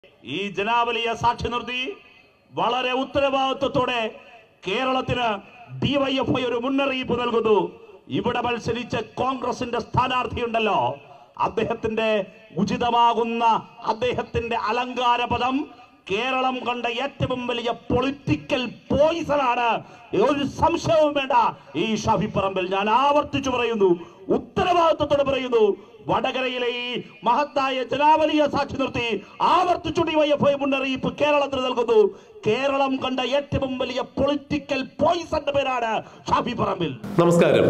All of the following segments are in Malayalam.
ഈ ജനാവലിയെ സാക്ഷി നിർത്തി വളരെ ഉത്തരവാദിത്വത്തോടെ കേരളത്തിന് ഡിവൈഎഫ്ഐ ഒരു മുന്നറിയിപ്പ് നൽകുന്നു. ഇവിടെ മത്സരിച്ച കോൺഗ്രസിന്റെ സ്ഥാനാർത്ഥിയുണ്ടല്ലോ, അദ്ദേഹത്തിന്റെ ഉചിതമാകുന്ന അദ്ദേഹത്തിന്റെ അലങ്കാര പദം കേരളം കണ്ട ഏറ്റവും വലിയ പൊളിറ്റിക്കൽ പോയിസണാണ്. ഒരു സംശയവും വേണ്ട. ഈ ഷാഫി പറമ്പിൽ ഞാൻ ആവർത്തിച്ചു പറയുന്നു, ഉത്തരവാദിത്വത്തോടെ പറയുന്നു, വടകരയിലെ ഈ മഹത്തായ ജനാവലിയെ സാക്ഷി നിർത്തി ആവർത്തിച്ചു ഡിവൈഎഫ്ഐ മുന്നറിയിപ്പ് കേരളത്തിന് നൽകുന്നു. കേരളം കണ്ട ഏറ്റവും വലിയ പൊളിറ്റിക്കൽ പോയിസന്റെ പേരാണ് ഷാഫി പറമ്പിൽ. നമസ്കാരം.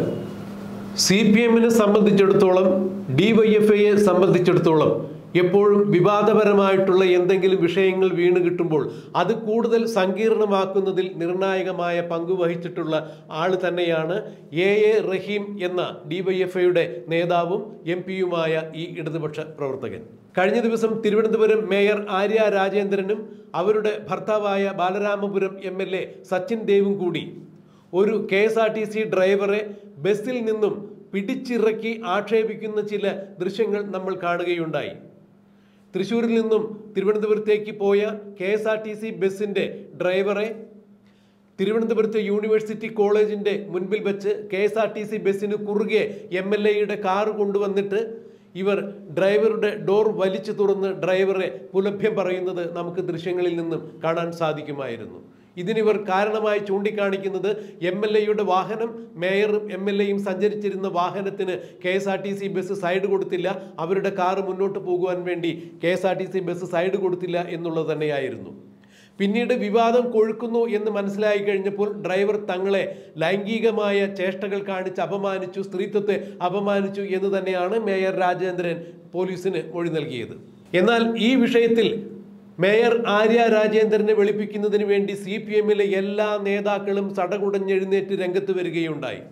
CPM-നെ സംബന്ധിച്ചിടത്തോളം, DYFI-യെ സംബന്ധിച്ചിടത്തോളം എപ്പോഴും വിവാദപരമായിട്ടുള്ള എന്തെങ്കിലും വിഷയങ്ങൾ വീണ് കിട്ടുമ്പോൾ അത് കൂടുതൽ സങ്കീർണമാക്കുന്നതിൽ നിർണായകമായ പങ്ക് വഹിച്ചിട്ടുള്ള ആൾ തന്നെയാണ് A.A. റഹീം എന്ന DYFI-യുടെ നേതാവും MP-യുമായ ഈ ഇടതുപക്ഷ പ്രവർത്തകൻ. കഴിഞ്ഞ ദിവസം തിരുവനന്തപുരം മേയർ ആര്യ രാജേന്ദ്രനും അവരുടെ ഭർത്താവായ ബാലരാമപുരം MLA സച്ചിൻ ദേവും കൂടി ഒരു KSRTC ഡ്രൈവറെ ബസ്സിൽ നിന്നും പിടിച്ചിറക്കി ആക്ഷേപിക്കുന്ന ചില ദൃശ്യങ്ങൾ നമ്മൾ കാണുകയുണ്ടായി. തൃശ്ശൂരിൽ നിന്നും തിരുവനന്തപുരത്തേക്ക് പോയ KSRTC ബസ്സിൻ്റെ ഡ്രൈവറെ തിരുവനന്തപുരത്തെ യൂണിവേഴ്സിറ്റി കോളേജിൻ്റെ മുൻപിൽ വെച്ച് KSRTC ബസ്സിന് കുറുകെ MLA-യുടെ കാറ് കൊണ്ടുവന്നിട്ട് ഇവർ ഡ്രൈവറുടെ ഡോർ വലിച്ചു തുറന്ന് ഡ്രൈവറെ പുലഭ്യം പറയുന്നത് നമുക്ക് ദൃശ്യങ്ങളിൽ നിന്നും കാണാൻ സാധിക്കുമായിരുന്നു. ഇതിനിവർ കാരണമായി ചൂണ്ടിക്കാണിക്കുന്നത് MLA-യുടെ വാഹനം മേയറും MLA-യും സഞ്ചരിച്ചിരുന്ന വാഹനത്തിന് KSRTC ബസ് സൈഡ് കൊടുത്തില്ല, അവരുടെ കാറ് മുന്നോട്ട് പോകുവാൻ വേണ്ടി KSRTC ബസ് സൈഡ് കൊടുത്തില്ല എന്നുള്ളത് തന്നെയായിരുന്നു. പിന്നീട് വിവാദം കൊഴുക്കുന്നു എന്ന് മനസ്സിലായി കഴിഞ്ഞപ്പോൾ ഡ്രൈവർ തങ്ങളെ ലൈംഗികമായ ചേഷ്ടകൾ കാണിച്ച് അപമാനിച്ചു, സ്ത്രീത്വത്തെ അപമാനിച്ചു എന്ന് തന്നെയാണ് മേയർ രാജേന്ദ്രൻ പോലീസിന് മൊഴി നൽകിയത്. എന്നാൽ ഈ വിഷയത്തിൽ മേയർ ആര്യ രാജേന്ദ്രനെ വെളുപ്പിക്കുന്നതിന് വേണ്ടി CPM-ലെ എല്ലാ നേതാക്കളും സടകുടഞ്ഞെഴുന്നേറ്റ് രംഗത്ത് വരികയുണ്ടായി.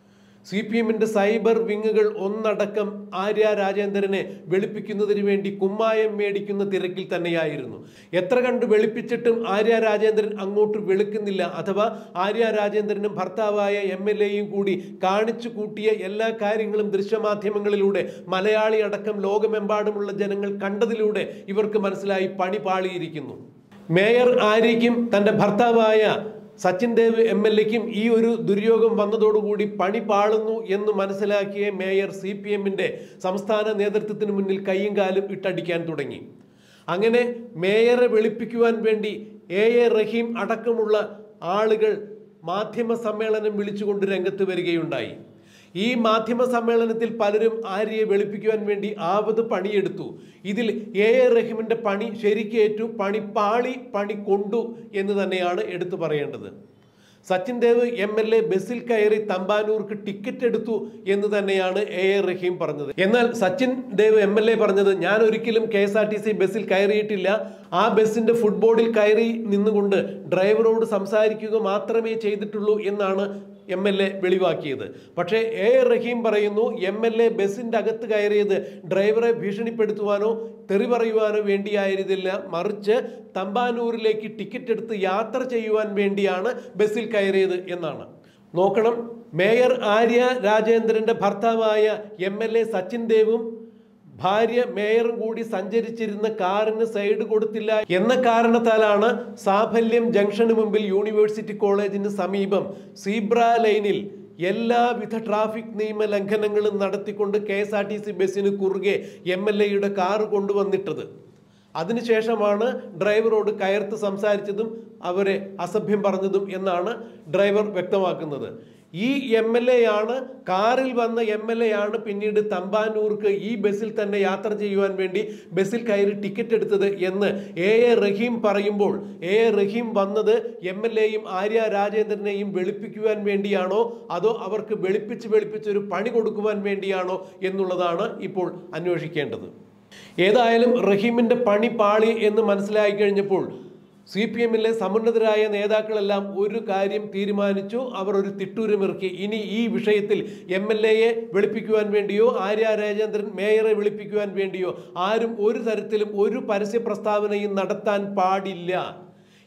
CPM-ന്റെ സൈബർ വിങ്ങുകൾ ഒന്നടക്കം ആര്യ രാജേന്ദ്രനെ വെളുപ്പിക്കുന്നതിന് വേണ്ടി കുമ്മായം മേടിക്കുന്ന തിരക്കിൽ തന്നെയായിരുന്നു. എത്ര കണ്ട് വെളുപ്പിച്ചിട്ടും ആര്യ രാജേന്ദ്രൻ അങ്ങോട്ട് വെളുക്കുന്നില്ല. അഥവാ ആര്യ രാജേന്ദ്രനും ഭർത്താവായ MLA-യും കൂടി കാണിച്ചു കൂട്ടിയ എല്ലാ കാര്യങ്ങളും ദൃശ്യമാധ്യമങ്ങളിലൂടെ മലയാളി അടക്കം ലോകമെമ്പാടുമുള്ള ജനങ്ങൾ കണ്ടതിലൂടെ ഇവർക്ക് മനസ്സിലായി പണി പാളിയിരിക്കുന്നു. മേയർ ആര്യയ്ക്കും തൻ്റെ ഭർത്താവായ സച്ചിൻ ദേവ് MLA-ക്കും ഈ ഒരു ദുര്യോഗം വന്നതോടുകൂടി പണി പാളുന്നു എന്ന് മനസ്സിലാക്കിയ മേയർ CPM-ന്റെ സംസ്ഥാന നേതൃത്വത്തിന് മുന്നിൽ കൈയും കാലും ഇട്ടടിക്കാൻ തുടങ്ങി. അങ്ങനെ മേയറെ വെളുപ്പിക്കുവാൻ വേണ്ടി A.A. റഹീം അടക്കമുള്ള ആളുകൾ മാധ്യമ സമ്മേളനം വിളിച്ചുകൊണ്ട് രംഗത്ത് വരികയുണ്ടായി. ഈ മാധ്യമ സമ്മേളനത്തിൽ പലരും ആര്യയെ വെളുപ്പിക്കുവാൻ വേണ്ടി ആവത് പണിയെടുത്തു. ഇതിൽ A.A. റഹീമിന്റെ പണി ശരിക്കേറ്റു, പണി പാളി, പണി കൊണ്ടു എന്ന് തന്നെയാണ് എടുത്തു പറയേണ്ടത്. സച്ചിൻ ദേവ് MLA ബസ്സിൽ കയറി തമ്പാനൂർക്ക് ടിക്കറ്റ് എടുത്തു എന്ന് തന്നെയാണ് A.A. റഹീം പറഞ്ഞത്. എന്നാൽ സച്ചിൻ ദേവ് MLA പറഞ്ഞത്, ഞാൻ ഒരിക്കലും KSRTC ബസ്സിൽ കയറിയിട്ടില്ല, ആ ബസ്സിന്റെ ഫുട്ബോർഡിൽ കയറി നിന്നുകൊണ്ട് ഡ്രൈവറോട് സംസാരിക്കുക മാത്രമേ ചെയ്തിട്ടുള്ളൂ എന്നാണ് MLA വെളിവാക്കിയത്. പക്ഷേ A.A. റഹീം പറയുന്നു, MLA ബസ്സിൻ്റെ അകത്ത് കയറിയത് ഡ്രൈവറെ ഭീഷണിപ്പെടുത്തുവാനോ തെറി പറയുവാനോ വേണ്ടിയായിരുന്നില്ല, മറിച്ച് തമ്പാനൂരിലേക്ക് ടിക്കറ്റ് എടുത്ത് യാത്ര ചെയ്യുവാൻ വേണ്ടിയാണ് ബസ്സിൽ കയറിയത് എന്നാണ്. നോക്കണം, മേയർ ആര്യ രാജേന്ദ്രൻ്റെ ഭർത്താവായ MLA സച്ചിൻ ദേവും ഭാര്യ മേയറും കൂടി സഞ്ചരിച്ചിരുന്ന കാറിന് സൈഡ് കൊടുത്തില്ല എന്ന കാരണത്താലാണ് സാഫല്യം ജംഗ്ഷന് മുമ്പിൽ യൂണിവേഴ്സിറ്റി കോളേജിന് സമീപം സീബ്ര ലൈനിൽ എല്ലാവിധ ട്രാഫിക് നിയമ ലംഘനങ്ങളും നടത്തിക്കൊണ്ട് KSRTC ബസ്സിന് കുറുകെ MLA-യുടെ കാറ് കൊണ്ടുവന്നിട്ടത്. അതിനുശേഷമാണ് ഡ്രൈവറോട് കയർത്ത് സംസാരിച്ചതും അവരെ അസഭ്യം പറഞ്ഞതും എന്നാണ് ഡ്രൈവർ വ്യക്തമാക്കുന്നത്. ഈ MLA-യാണ്, കാറിൽ വന്ന MLA-യാണ് പിന്നീട് തമ്പാനൂർക്ക് ഈ ബസ്സിൽ തന്നെ യാത്ര ചെയ്യുവാൻ വേണ്ടി ബസ്സിൽ കയറി ടിക്കറ്റ് എടുത്തത് എന്ന് A.A. റഹീം പറയുമ്പോൾ A.A. റഹീം വന്നത് MLA-യും ആര്യ രാജേന്ദ്രനെയും വെളുപ്പിക്കുവാൻ വേണ്ടിയാണോ അതോ അവർക്ക് വെളുപ്പിച്ചൊരു പണി കൊടുക്കുവാൻ വേണ്ടിയാണോ എന്നുള്ളതാണ് ഇപ്പോൾ അന്വേഷിക്കേണ്ടത്. ഏതായാലും റഹീമിൻ്റെ പണി പാളി എന്ന് മനസ്സിലായി കഴിഞ്ഞപ്പോൾ CPM-ലെ സമുന്നതരായ നേതാക്കളെല്ലാം ഒരു കാര്യം തീരുമാനിച്ചു. അവർ ഒരു തിട്ടൂരമിറക്കി. ഇനി ഈ വിഷയത്തിൽ MLA-യെ വെളുപ്പിക്കുവാൻ വേണ്ടിയോ ആര്യ രാജേന്ദ്രൻ മേയറെ വെളുപ്പിക്കുവാൻ വേണ്ടിയോ ആരും ഒരു തരത്തിലും ഒരു പരസ്യ പ്രസ്താവനയും നടത്താൻ പാടില്ല.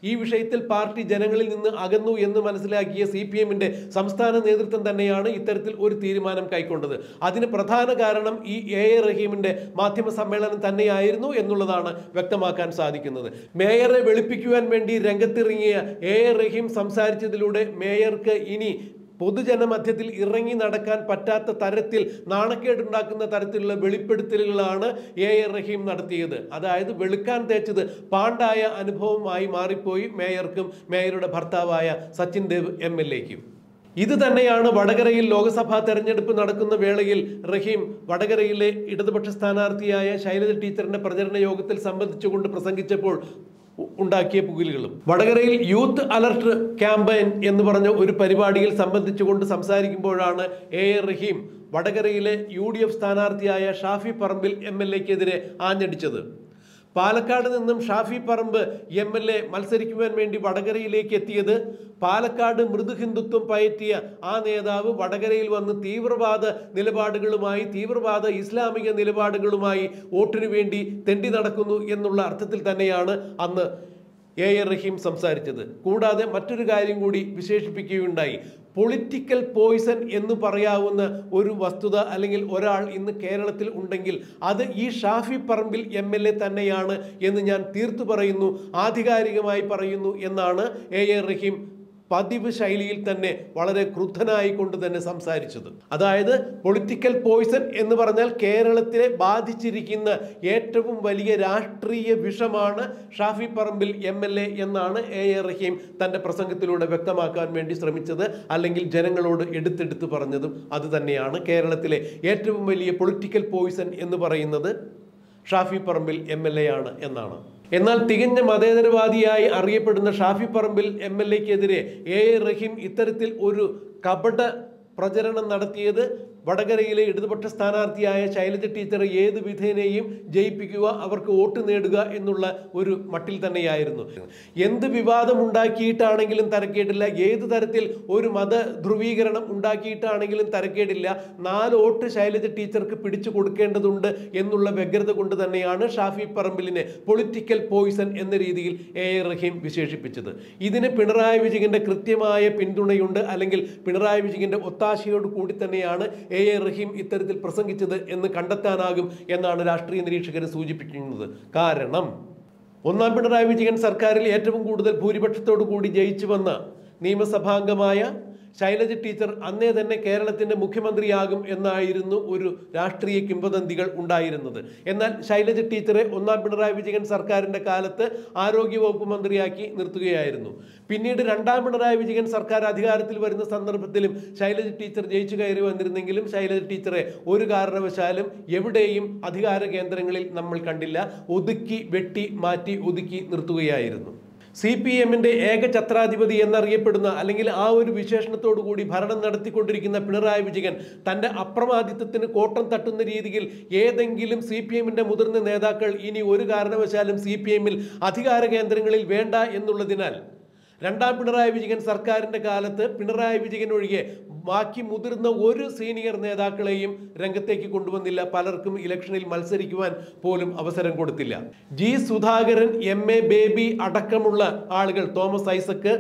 ഈ വിഷയത്തിൽ പാർട്ടി ജനങ്ങളിൽ നിന്ന് അകന്നു എന്ന് മനസ്സിലാക്കിയ CPM-ന്റെ സംസ്ഥാന നേതൃത്വം തന്നെയാണ് ഇത്തരത്തിൽ ഒരു തീരുമാനം കൈക്കൊണ്ടത്. അതിന് പ്രധാന കാരണം ഈ A A റഹീമിന്റെ മാധ്യമ സമ്മേളനം തന്നെയായിരുന്നു എന്നുള്ളതാണ് വ്യക്തമാക്കാൻ സാധിക്കുന്നത്. മേയറെ വെളുപ്പിക്കുവാൻ വേണ്ടി രംഗത്തിറങ്ങിയ A A റഹീം സംസാരിച്ചതിലൂടെ മേയർക്ക് ഇനി പൊതുജനമധ്യത്തിൽ ഇറങ്ങി നടക്കാൻ പറ്റാത്ത തരത്തിൽ നാണക്കേടുണ്ടാക്കുന്ന തരത്തിലുള്ള വെളിപ്പെടുത്തലുകളാണ് A A റഹീം നടത്തിയത്. അതായത് വെളുക്കാൻ തേച്ചത് പാണ്ടായ അനുഭവമായി മാറിപ്പോയി മേയർക്കും മേയറുടെ ഭർത്താവായ സച്ചിൻ ദേവ് MLA-ക്കും. ഇത് തന്നെയാണ് വടകരയിൽ ലോക്സഭാ തെരഞ്ഞെടുപ്പ് നടക്കുന്ന വേളയിൽ റഹീം വടകരയിലെ ഇടതുപക്ഷ സ്ഥാനാർത്ഥിയായ ശൈലജ ടീച്ചറിന്റെ പ്രചരണ യോഗത്തിൽ സംബന്ധിച്ചുകൊണ്ട് പ്രസംഗിച്ചപ്പോൾ ഉണ്ടാക്കിയ പുകിലുകളും. വടകരയിൽ യൂത്ത് അലർട്ട് ക്യാമ്പയിൻ എന്ന് പറഞ്ഞ ഒരു പരിപാടിയിൽ സംബന്ധിച്ചുകൊണ്ട് സംസാരിക്കുമ്പോഴാണ് A A റഹീം വടകരയിലെ UDF സ്ഥാനാർത്ഥിയായ ഷാഫി പറമ്പിൽ MLA-ക്കെതിരെ ആഞ്ഞടിച്ചത്. പാലക്കാട് നിന്നും ഷാഫി പറമ്പ് MLA മത്സരിക്കുവാൻ വേണ്ടി വടകരയിലേക്ക് എത്തിയത് പാലക്കാട് മൃദു ഹിന്ദുത്വം പയറ്റിയ ആ നേതാവ് വടകരയിൽ വന്ന് തീവ്രവാദ നിലപാടുകളുമായി തീവ്രവാദ ഇസ്ലാമിക നിലപാടുകളുമായി വോട്ടിനു വേണ്ടി തെണ്ടി നടക്കുന്നു എന്നുള്ള അർത്ഥത്തിൽ തന്നെയാണ് അന്ന് A A റഹീം സംസാരിച്ചത്. കൂടാതെ മറ്റൊരു കാര്യം കൂടി വിശേഷിപ്പിക്കുകയുണ്ടായി. പൊളിറ്റിക്കൽ പോയിസൺ എന്ന് പറയാവുന്ന ഒരു വസ്തുത അല്ലെങ്കിൽ ഒരാൾ ഇന്ന് കേരളത്തിൽ ഉണ്ടെങ്കിൽ അത് ഈ ഷാഫി പറമ്പിൽ MLA തന്നെയാണ് എന്ന് ഞാൻ തീർത്തു പറയുന്നു, ആധികാരികമായി പറയുന്നു എന്നാണ് A A റഹീം പതിവ് ശൈലിയിൽ തന്നെ വളരെ ക്രുദ്ധനായി കൊണ്ട് തന്നെ സംസാരിച്ചത്. അതായത് പൊളിറ്റിക്കൽ പോയിസൺ എന്ന് പറഞ്ഞാൽ കേരളത്തിലെ ബാധിച്ചിരിക്കുന്ന ഏറ്റവും വലിയ രാഷ്ട്രീയ വിഷമാണ് ഷാഫി പറമ്പിൽ MLA എന്നാണ് A A റഹീം തൻ്റെ പ്രസംഗത്തിലൂടെ വ്യക്തമാക്കാൻ വേണ്ടി ശ്രമിച്ചത്. അല്ലെങ്കിൽ ജനങ്ങളോട് എടുത്തെടുത്ത് പറഞ്ഞതും അത് തന്നെയാണ്. കേരളത്തിലെ ഏറ്റവും വലിയ പൊളിറ്റിക്കൽ പോയിസൺ എന്ന് പറയുന്നത് ഷാഫി പറമ്പിൽ MLA ആണ് എന്നാണ്. എന്നാൽ തികഞ്ഞ മതേതരവാദിയായി അറിയപ്പെടുന്ന ഷാഫി പറമ്പിൽ MLA-ക്കെതിരെ A A റഹീം ഇത്തരത്തിൽ ഒരു കപട പ്രചരണം നടത്തിയത് വടകരയിലെ ഇടതുപക്ഷ സ്ഥാനാർത്ഥിയായ ശൈലജ ടീച്ചറെ ഏത് വിധേനയും ജയിപ്പിക്കുക, അവർക്ക് വോട്ട് നേടുക എന്നുള്ള ഒരു മട്ടിൽ തന്നെയായിരുന്നു. എന്ത് വിവാദം ഉണ്ടാക്കിയിട്ടാണെങ്കിലും തരക്കേടില്ല, ഏത് തരത്തിൽ ഒരു മത ധ്രുവീകരണം ഉണ്ടാക്കിയിട്ടാണെങ്കിലും തരക്കേടില്ല, 4 വോട്ട് ശൈലജ ടീച്ചർക്ക് പിടിച്ചു കൊടുക്കേണ്ടതുണ്ട് എന്നുള്ള വ്യഗ്രത കൊണ്ട് തന്നെയാണ് ഷാഫി പറമ്പിലിനെ പൊളിറ്റിക്കൽ പോയിസൺ എന്ന രീതിയിൽ A A റഹീം വിശേഷിപ്പിച്ചത്. ഇതിന് പിണറായി വിജയന്റെ കൃത്യമായ പിന്തുണയുണ്ട്, അല്ലെങ്കിൽ പിണറായി വിജയന്റെ ഒത്താശയോട് കൂടി തന്നെയാണ് A A റഹീം ഇത്തരത്തിൽ പ്രസംഗിച്ചത് എന്ന് കണ്ടെത്താനാകും എന്നാണ് രാഷ്ട്രീയ നിരീക്ഷകർ സൂചിപ്പിക്കുന്നത്. കാരണം ഒന്നാം പിണറായി വിജയൻ സർക്കാരിൽ ഏറ്റവും കൂടുതൽ ഭൂരിപക്ഷത്തോടു കൂടി ജയിച്ചു വന്ന നിയമസഭാംഗമായ ശൈലജ ടീച്ചർ അന്നേ തന്നെ കേരളത്തിന്റെ മുഖ്യമന്ത്രിയാകും എന്നായിരുന്നു ഒരു രാഷ്ട്രീയ കിംവദന്തികൾ ഉണ്ടായിരുന്നത്. എന്നാൽ ശൈലജ ടീച്ചറെ ഒന്നാം പിണറായി വിജയൻ സർക്കാരിന്റെ കാലത്ത് ആരോഗ്യവകുപ്പ് മന്ത്രിയാക്കി നിർത്തുകയായിരുന്നു. പിന്നീട് രണ്ടാം പിണറായി വിജയൻ സർക്കാർ അധികാരത്തിൽ വരുന്ന സന്ദർഭത്തിലും ശൈലജ ടീച്ചർ ജയിച്ചു കയറി വന്നിരുന്നെങ്കിലും ശൈലജ ടീച്ചറെ ഒരു കാരണവശാലും എവിടെയും അധികാര കേന്ദ്രങ്ങളിൽ നമ്മൾ കണ്ടില്ല. ഒതുക്കി വെട്ടി മാറ്റി ഒതുക്കി നിർത്തുകയായിരുന്നു. CPM-ന്റെ ഏകഛത്രാധിപതി എന്നറിയപ്പെടുന്ന അല്ലെങ്കിൽ ആ ഒരു വിശേഷണത്തോടു കൂടി ഭരണം നടത്തിക്കൊണ്ടിരിക്കുന്ന പിണറായി വിജയൻ തൻ്റെ അപ്രമാദിത്വത്തിന് കോട്ടം തട്ടുന്ന രീതിയിൽ ഏതെങ്കിലും CPM-ന്റെ മുതിർന്ന നേതാക്കൾ ഇനി ഒരു കാരണവശാലും CPM-ൽ അധികാര കേന്ദ്രങ്ങളിൽ വേണ്ട എന്നുള്ളതിനാൽ രണ്ടാം പിണറായി വിജയൻ സർക്കാരിന്റെ കാലത്ത് പിണറായി വിജയൻ ഒഴികെ ബാക്കി മുതിർന്ന ഒരു സീനിയർ നേതാക്കളെയും രംഗത്തേക്ക് കൊണ്ടുവന്നില്ല. പലർക്കും ഇലക്ഷനിൽ മത്സരിക്കുവാൻ പോലും അവസരം കൊടുത്തില്ല. G സുധാകരൻ, MA ബേബി അടക്കമുള്ള ആളുകൾ, തോമസ് ഐസക്ക്,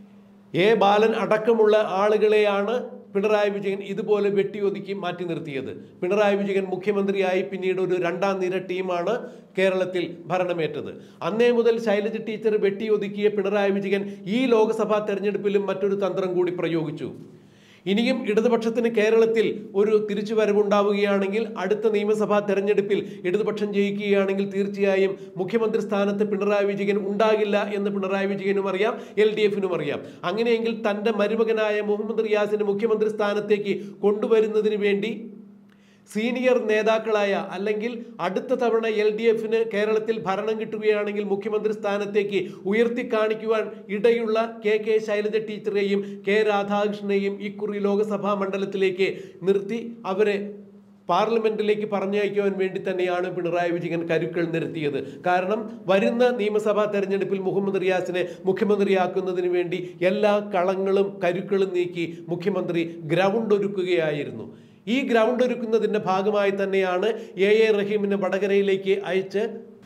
A ബാലൻ അടക്കമുള്ള ആളുകളെയാണ് പിണറായി വിജയൻ ഇതുപോലെ വെട്ടിയൊതുക്കി മാറ്റി നിർത്തിയത്. പിണറായി വിജയൻ മുഖ്യമന്ത്രിയായി പിന്നീട് ഒരു 2ാം നിര ടീമാണ് കേരളത്തിൽ ഭരണമേറ്റത്. അന്നേ മുതൽ ശൈലജ ടീച്ചർ വെട്ടിയൊതുക്കിയ പിണറായി വിജയൻ ഈ ലോക്സഭാ തെരഞ്ഞെടുപ്പിലും മറ്റൊരു തന്ത്രം കൂടി പ്രയോഗിച്ചു. ഇനിയും ഇടതുപക്ഷത്തിന് കേരളത്തിൽ ഒരു തിരിച്ചുവരവുണ്ടാവുകയാണെങ്കിൽ, അടുത്ത നിയമസഭാ തെരഞ്ഞെടുപ്പിൽ ഇടതുപക്ഷം ജയിക്കുകയാണെങ്കിൽ തീർച്ചയായും മുഖ്യമന്ത്രി സ്ഥാനത്ത് പിണറായി വിജയൻ ഉണ്ടാകില്ല എന്ന് പിണറായി വിജയനും അറിയാം, LDF-നും അറിയാം. അങ്ങനെയെങ്കിൽ തൻ്റെ മരുമകനായ മുഹമ്മദ് റിയാസിനെ മുഖ്യമന്ത്രി സ്ഥാനത്തേക്ക് കൊണ്ടുവരുന്നതിന് വേണ്ടി സീനിയർ നേതാക്കളായ അല്ലെങ്കിൽ അടുത്ത തവണ LDF-ന് കേരളത്തിൽ ഭരണം കിട്ടുകയാണെങ്കിൽ മുഖ്യമന്ത്രി സ്ഥാനത്തേക്ക് ഉയർത്തി കാണിക്കുവാൻ ഇടയുള്ള KK ശൈലജ ടീച്ചറെയും K രാധാകൃഷ്ണനെയും ഇക്കുറി ലോക്സഭാ മണ്ഡലത്തിലേക്ക് നിർത്തി അവരെ പാർലമെന്റിലേക്ക് പറഞ്ഞയക്കുവാൻ വേണ്ടി തന്നെയാണ് പിണറായി വിജയൻ കരുക്കൾ നിരത്തിയത്. കാരണം വരുന്ന നിയമസഭാ തെരഞ്ഞെടുപ്പിൽ മുഹമ്മദ് റിയാസിനെ മുഖ്യമന്ത്രിയാക്കുന്നതിന് വേണ്ടി എല്ലാ കളങ്ങളും കരുക്കളും നീക്കി മുഖ്യമന്ത്രി ഗ്രൗണ്ട് ഒരുക്കുകയായിരുന്നു. ഈ ഗ്രൗണ്ട് ഒരുക്കുന്നതിൻ്റെ ഭാഗമായി തന്നെയാണ് A A റഹീമിനെ വടകരയിലേക്ക് അയച്ച്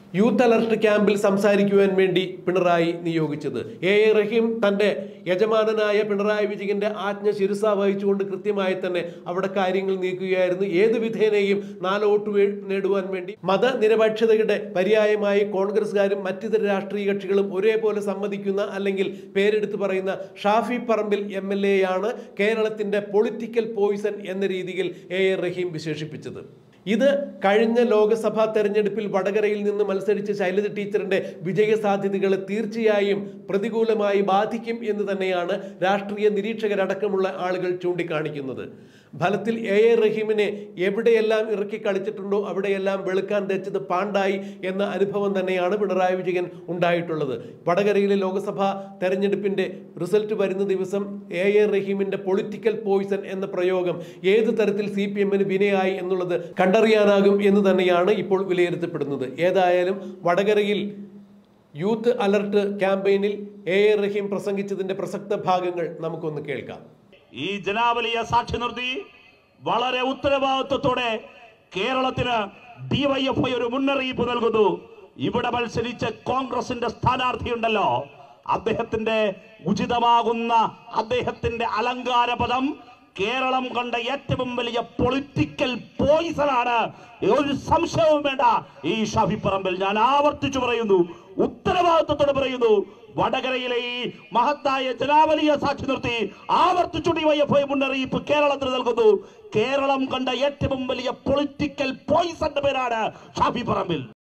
യൂത്ത് അലർട്ട് ക്യാമ്പിൽ സംസാരിക്കുവാൻ വേണ്ടി പിണറായി നിയോഗിച്ചത്. എ റഹീം തന്റെ യജമാനനായ പിണറായി വിജയന്റെ ആജ്ഞ ശിരസ വഹിച്ചുകൊണ്ട് കൃത്യമായി തന്നെ അവിടെ കാര്യങ്ങൾ നീക്കുകയായിരുന്നു. ഏത് വിധേനയും 4 വോട്ട് നേടുവാൻ വേണ്ടി മതനിരപേക്ഷതയുടെ പര്യായമായി കോൺഗ്രസ്സുകാരും മറ്റിതര രാഷ്ട്രീയ കക്ഷികളും ഒരേപോലെ സമ്മതിക്കുന്ന അല്ലെങ്കിൽ പേരെടുത്ത് പറയുന്ന ഷാഫി പറമ്പിൽ MLA യാണ് കേരളത്തിന്റെ പൊളിറ്റിക്കൽ പോയിസൺ എന്ന രീതിയിൽ എ റഹീം വിശേഷിപ്പിച്ചത്. ഇത് കഴിഞ്ഞ ലോക്സഭാ തെരഞ്ഞെടുപ്പിൽ വടകരയിൽ നിന്ന് മത്സരിച്ച ശൈലജ ടീച്ചറിന്റെ വിജയ സാധ്യതകളെ തീർച്ചയായും പ്രതികൂലമായി ബാധിക്കും എന്ന് തന്നെയാണ് രാഷ്ട്രീയ നിരീക്ഷകരടക്കമുള്ള ആളുകൾ ചൂണ്ടിക്കാണിക്കുന്നത്. ഫലത്തിൽ എ റഹീമിനെ എവിടെയെല്ലാം ഇറക്കി കളിച്ചിട്ടുണ്ടോ അവിടെയെല്ലാം വെളുക്കാൻ തെച്ചത് പാണ്ടായി എന്ന അനുഭവം തന്നെയാണ് പിണറായി വിജയൻ ഉണ്ടായിട്ടുള്ളത്. വടകരയിലെ ലോക്സഭാ തെരഞ്ഞെടുപ്പിന്റെ റിസൾട്ട് വരുന്ന ദിവസം എ റഹീമിന്റെ പൊളിറ്റിക്കൽ പോയിസൺ എന്ന പ്രയോഗം ഏത് തരത്തിൽ CPM-ന് വിനയായി എന്നുള്ളത് കണ്ടറിയാനാകും എന്ന് തന്നെയാണ് ഇപ്പോൾ വിലയിരുത്തപ്പെടുന്നത്. ഏതായാലും വടകരയിൽ യൂത്ത് അലർട്ട് ക്യാമ്പയിനിൽ എ റഹീം പ്രസംഗിച്ചതിന്റെ പ്രസക്ത ഭാഗങ്ങൾ നമുക്കൊന്ന് കേൾക്കാം. ഈ ജനാവലിയെ സാക്ഷി നിർത്തി വളരെ ഉത്തരവാദിത്വത്തോടെ കേരളത്തിന് DYFI ഒരു മുന്നറിയിപ്പ് നൽകുന്നു. ഇവിടെ മത്സരിച്ച കോൺഗ്രസിന്റെ സ്ഥാനാർത്ഥിയുണ്ടല്ലോ, അദ്ദേഹത്തിന്റെ ഉചിതമാകുന്ന അദ്ദേഹത്തിന്റെ അലങ്കാര പദം കേരളം കണ്ട ഏറ്റവും വലിയ പൊളിറ്റിക്കൽ പോയിസൺ ആണ്. ഒരു സംശയവും വേണ്ട. ഈ ഷാഫി പറമ്പിൽ ഞാൻ ആവർത്തിച്ചു പറയുന്നു, ഉത്തരവാദിത്വത്തോടെ പറയുന്നു, വടകരയിലെ ഈ മഹത്തായ ജനാവലിയെ സാക്ഷി നിർത്തി ആവർത്തിച്ചു DYFI മുന്നറിയിപ്പ് കേരളത്തിന് നൽകുന്നു. കേരളം കണ്ട ഏറ്റവും വലിയ പൊളിറ്റിക്കൽ പോയിസന്റെ പേരാണ് ഷാഫി പറമ്പിൽ.